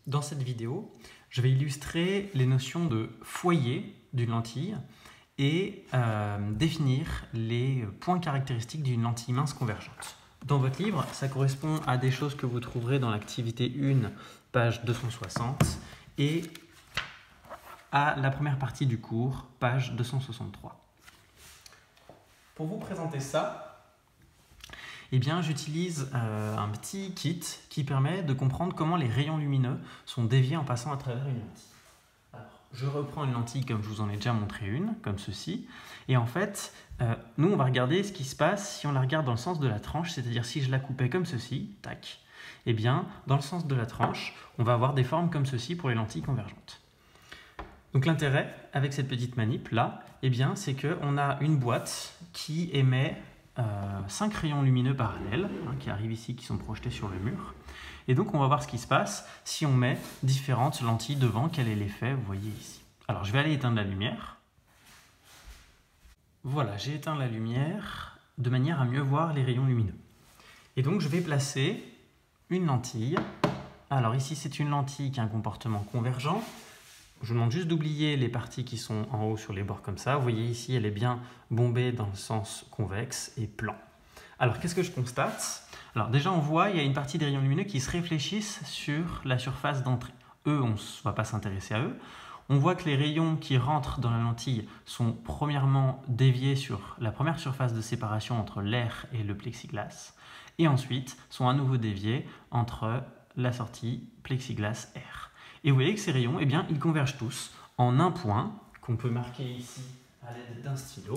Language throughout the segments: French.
Dans cette vidéo, je vais illustrer les notions de foyer d'une lentille et définir les points caractéristiques d'une lentille mince convergente. Dans votre livre, ça correspond à des choses que vous trouverez dans l'activité 1, page 260, et à la première partie du cours, page 263. Pour vous présenter ça, eh bien, j'utilise un petit kit qui permet de comprendre comment les rayons lumineux sont déviés en passant à travers une lentille. Alors, je reprends une lentille comme je vous en ai déjà montré une, comme ceci. Et en fait, nous, on va regarder ce qui se passe si on la regarde dans le sens de la tranche, c'est-à-dire si je la coupais comme ceci, tac, eh bien, dans le sens de la tranche, on va avoir des formes comme ceci pour les lentilles convergentes. Donc l'intérêt avec cette petite manip là, eh bien, c'est qu'on a une boîte qui émet 5 rayons lumineux parallèles qui arrivent ici, qui sont projetés sur le mur. Et donc on va voir ce qui se passe si on met différentes lentilles devant, quel est l'effet, vous voyez ici. Alors je vais aller éteindre la lumière. Voilà, j'ai éteint la lumière de manière à mieux voir les rayons lumineux. Et donc je vais placer une lentille. Alors ici c'est une lentille qui a un comportement convergent. Je vous demande juste d'oublier les parties qui sont en haut sur les bords comme ça. Vous voyez ici, elle est bien bombée dans le sens convexe et plan. Alors, qu'est-ce que je constate? Alors déjà, on voit, il y a une partie des rayons lumineux qui se réfléchissent sur la surface d'entrée. Eux, on ne va pas s'intéresser à eux. On voit que les rayons qui rentrent dans la lentille sont premièrement déviés sur la première surface de séparation entre l'air et le plexiglas. Et ensuite, sont à nouveau déviés entre la sortie plexiglas-air. Et vous voyez que ces rayons, eh bien, ils convergent tous en un point qu'on peut marquer ici à l'aide d'un stylo.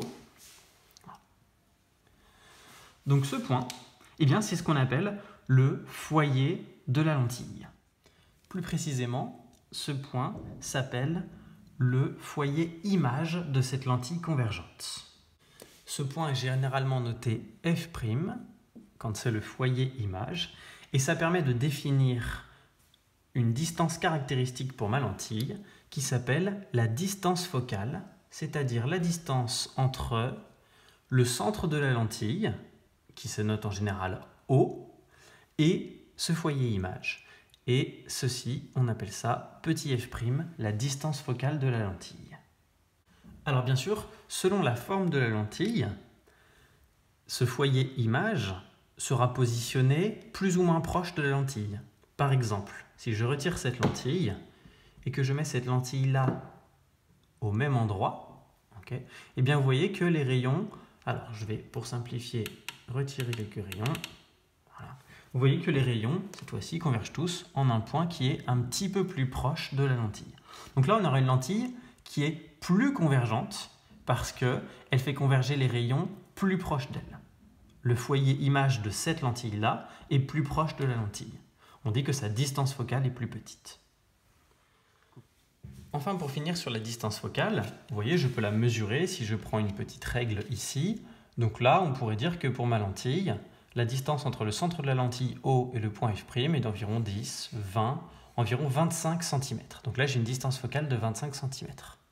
Donc ce point, eh bien, c'est ce qu'on appelle le foyer de la lentille. Plus précisément, ce point s'appelle le foyer image de cette lentille convergente. Ce point est généralement noté F' quand c'est le foyer image, et ça permet de définir une distance caractéristique pour ma lentille qui s'appelle la distance focale, c'est-à-dire la distance entre le centre de la lentille, qui se note en général O, et ce foyer image. Et ceci, on appelle ça petit f', la distance focale de la lentille. Alors bien sûr, selon la forme de la lentille, ce foyer image sera positionné plus ou moins proche de la lentille. Par exemple, si je retire cette lentille et que je mets cette lentille-là au même endroit, okay, eh bien vous voyez que les rayons, alors je vais pour simplifier retirer quelques rayons, voilà. Vous voyez que les rayons, cette fois-ci, convergent tous en un point qui est un petit peu plus proche de la lentille. Donc là, on aura une lentille qui est plus convergente parce qu'elle fait converger les rayons plus proches d'elle. Le foyer image de cette lentille-là est plus proche de la lentille. On dit que sa distance focale est plus petite. Enfin, pour finir sur la distance focale, vous voyez, je peux la mesurer si je prends une petite règle ici. Donc là, on pourrait dire que pour ma lentille, la distance entre le centre de la lentille O et le point F' est d'environ 10, 20, environ 25 cm. Donc là, j'ai une distance focale de 25 cm.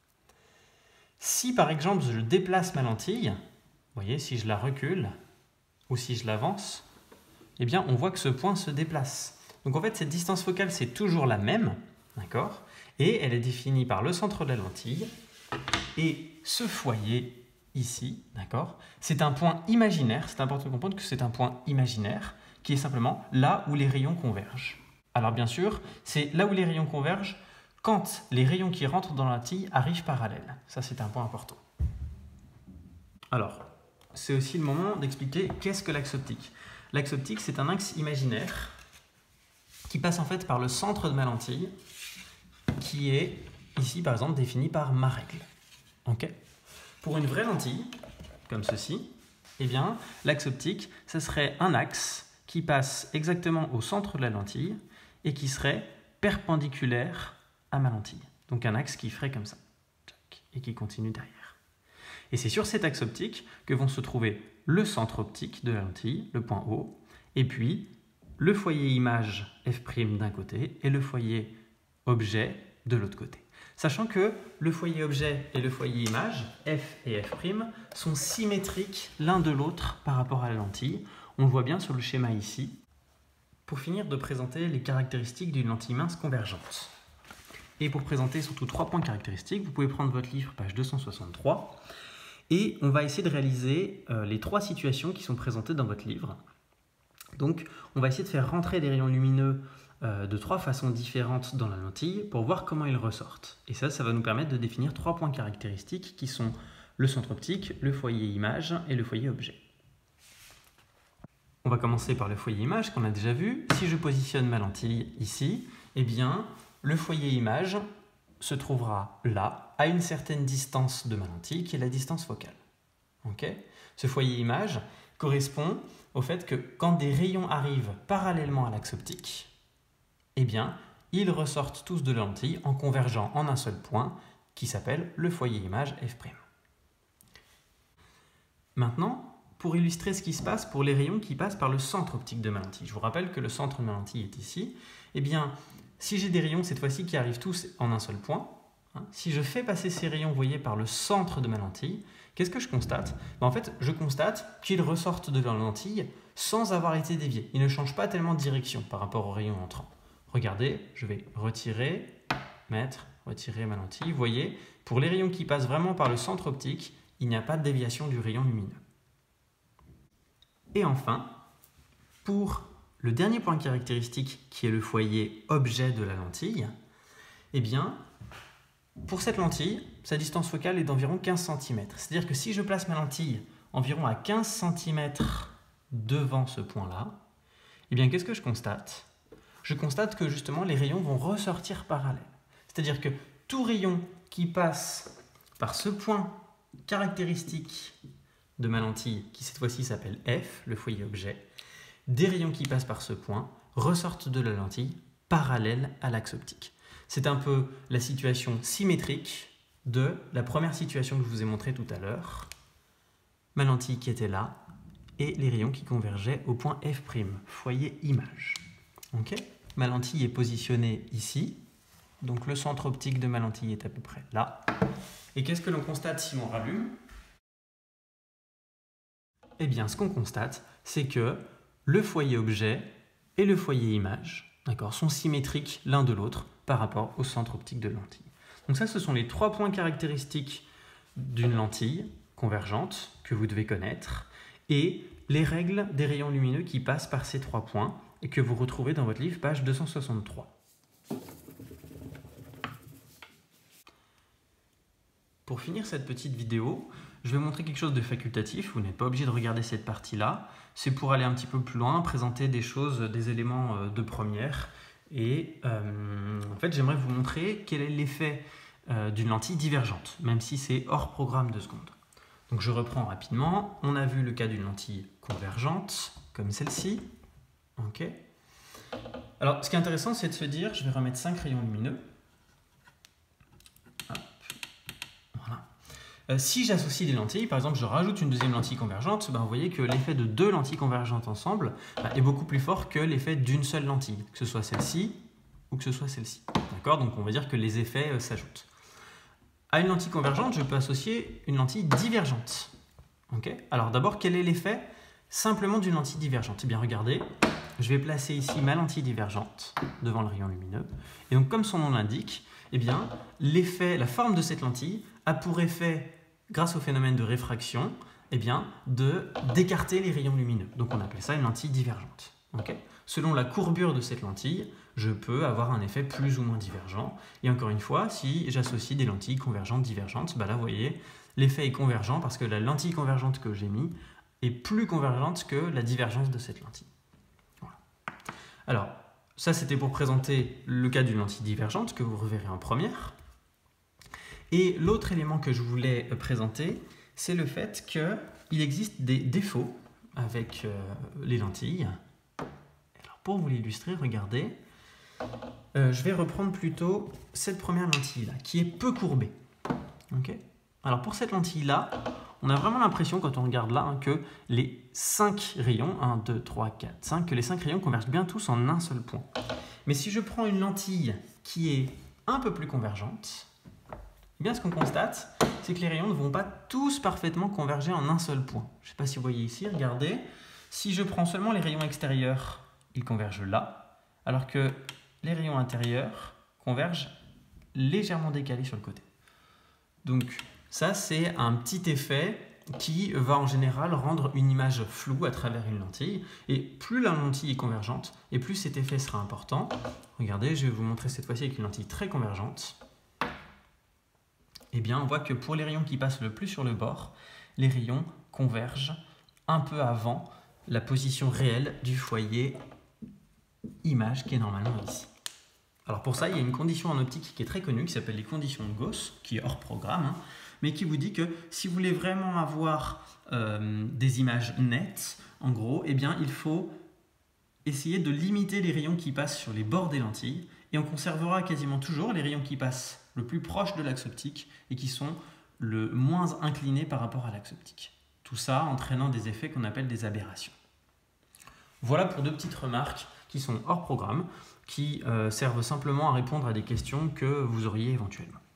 Si par exemple, je déplace ma lentille, vous voyez, si je la recule ou si je l'avance, eh bien, on voit que ce point se déplace. Donc en fait, cette distance focale, c'est toujours la même, d'accord? Et elle est définie par le centre de la lentille. Et ce foyer ici, d'accord, c'est un point imaginaire. C'est important de comprendre que c'est un point imaginaire qui est simplement là où les rayons convergent. Alors bien sûr, c'est là où les rayons convergent quand les rayons qui rentrent dans la lentille arrivent parallèles. Ça, c'est un point important. Alors, c'est aussi le moment d'expliquer qu'est-ce que l'axe optique. L'axe optique, c'est un axe imaginaire qui passe en fait par le centre de ma lentille, qui est ici par exemple défini par ma règle. Okay. Pour une vraie lentille, comme ceci, eh bien l'axe optique, ce serait un axe qui passe exactement au centre de la lentille et qui serait perpendiculaire à ma lentille. Donc un axe qui ferait comme ça, et qui continue derrière. Et c'est sur cet axe optique que vont se trouver le centre optique de la lentille, le point O, et puis le foyer image F' d'un côté et le foyer objet de l'autre côté. Sachant que le foyer objet et le foyer image, F et F', sont symétriques l'un de l'autre par rapport à la lentille. On le voit bien sur le schéma ici. pour finir de présenter les caractéristiques d'une lentille mince convergente. Et pour présenter surtout 3 points caractéristiques, vous pouvez prendre votre livre, page 263, et on va essayer de réaliser les 3 situations qui sont présentées dans votre livre. Donc, on va essayer de faire rentrer des rayons lumineux de 3 façons différentes dans la lentille pour voir comment ils ressortent. Et ça va nous permettre de définir 3 points caractéristiques qui sont le centre optique, le foyer image et le foyer objet. On va commencer par le foyer image qu'on a déjà vu. Si je positionne ma lentille ici, eh bien, le foyer image se trouvera là, à une certaine distance de ma lentille, qui est la distance focale. Okay ? Ce foyer image correspond au fait que quand des rayons arrivent parallèlement à l'axe optique, eh bien, ils ressortent tous de la lentille en convergeant en un seul point, qui s'appelle le foyer image f'. Maintenant, pour illustrer ce qui se passe pour les rayons qui passent par le centre optique de ma lentille, je vous rappelle que le centre de ma lentille est ici, eh bien, si j'ai des rayons cette fois-ci qui arrivent tous en un seul point, si je fais passer ces rayons, vous voyez, par le centre de ma lentille, qu'est-ce que je constate? En fait, je constate qu'ils ressortent de la lentille sans avoir été déviés. Ils ne changent pas tellement de direction par rapport aux rayons entrants. Regardez, je vais retirer, mettre, retirer ma lentille. Vous voyez, pour les rayons qui passent vraiment par le centre optique, il n'y a pas de déviation du rayon lumineux. Et enfin, pour le dernier point caractéristique qui est le foyer objet de la lentille, eh bien, pour cette lentille, sa distance focale est d'environ 15 cm. C'est-à-dire que si je place ma lentille environ à 15 cm devant ce point-là, eh bien, qu'est-ce que je constate? Je constate que justement les rayons vont ressortir parallèles. C'est-à-dire que tout rayon qui passe par ce point caractéristique de ma lentille, qui cette fois-ci s'appelle F, le foyer objet, des rayons qui passent par ce point ressortent de la lentille parallèle à l'axe optique. C'est un peu la situation symétrique de la première situation que je vous ai montrée tout à l'heure. Ma lentille qui était là et les rayons qui convergeaient au point F', foyer image. Okay ? Ma lentille est positionnée ici, donc le centre optique de ma lentille est à peu près là. Et qu'est-ce que l'on constate si on rallume? Eh bien, ce qu'on constate, c'est que le foyer objet et le foyer image, sont symétriques l'un de l'autre par rapport au centre optique de la lentille. Donc ça, ce sont les 3 points caractéristiques d'une lentille convergente que vous devez connaître et les règles des rayons lumineux qui passent par ces 3 points et que vous retrouvez dans votre livre, page 263. Pour finir cette petite vidéo, je vais montrer quelque chose de facultatif. Vous n'êtes pas obligé de regarder cette partie-là. C'est pour aller un petit peu plus loin, présenter des choses, des éléments de première. Et en fait, j'aimerais vous montrer quel est l'effet d'une lentille divergente, même si c'est hors programme de seconde. Donc je reprends rapidement. On a vu le cas d'une lentille convergente, comme celle-ci. Okay. Alors, ce qui est intéressant, c'est de se dire, je vais remettre 5 rayons lumineux. Si j'associe des lentilles, par exemple je rajoute une deuxième lentille convergente, vous voyez que l'effet de 2 lentilles convergentes ensemble est beaucoup plus fort que l'effet d'une seule lentille, que ce soit celle-ci ou que ce soit celle-ci. D'accord ? Donc on va dire que les effets s'ajoutent. À une lentille convergente, je peux associer une lentille divergente. Okay ? Alors d'abord, quel est l'effet simplement d'une lentille divergente? Eh bien regardez, je vais placer ici ma lentille divergente devant le rayon lumineux. Et donc comme son nom l'indique, eh bien l'effet, la forme de cette lentille a pour effet, grâce au phénomène de réfraction, eh bien, d'écarter les rayons lumineux. Donc on appelle ça une lentille divergente. Okay ? Selon la courbure de cette lentille, je peux avoir un effet plus ou moins divergent. Et encore une fois, si j'associe des lentilles convergentes, divergentes, là vous voyez, l'effet est convergent parce que la lentille convergente que j'ai mis est plus convergente que la divergence de cette lentille. Voilà. Alors, ça c'était pour présenter le cas d'une lentille divergente que vous reverrez en première. Et l'autre élément que je voulais présenter, c'est le fait qu'il existe des défauts avec les lentilles. Alors pour vous l'illustrer, regardez, je vais reprendre plutôt cette première lentille-là, qui est peu courbée. Okay ? Alors pour cette lentille-là, on a vraiment l'impression, quand on regarde là, que les 5 rayons, 1, 2, 3, 4, 5, que les 5 rayons convergent bien tous en un seul point. Mais si je prends une lentille qui est un peu plus convergente, eh bien, ce qu'on constate, c'est que les rayons ne vont pas tous parfaitement converger en un seul point. Je ne sais pas si vous voyez ici, regardez. Si je prends seulement les rayons extérieurs, ils convergent là, alors que les rayons intérieurs convergent légèrement décalés sur le côté. Donc ça, c'est un petit effet qui va en général rendre une image floue à travers une lentille. Et plus la lentille est convergente, et plus cet effet sera important. Regardez, je vais vous montrer cette fois-ci avec une lentille très convergente. Eh bien, on voit que pour les rayons qui passent le plus sur le bord, les rayons convergent un peu avant la position réelle du foyer image qui est normalement ici. Alors pour ça, il y a une condition en optique qui est très connue, qui s'appelle les conditions de Gauss, qui est hors programme, mais qui vous dit que si vous voulez vraiment avoir des images nettes, en gros, eh bien, il faut essayer de limiter les rayons qui passent sur les bords des lentilles, et on conservera quasiment toujours les rayons qui passent le plus proche de l'axe optique et qui sont le moins inclinés par rapport à l'axe optique. Tout ça entraînant des effets qu'on appelle des aberrations. Voilà pour deux petites remarques qui sont hors programme, qui servent simplement à répondre à des questions que vous auriez éventuellement.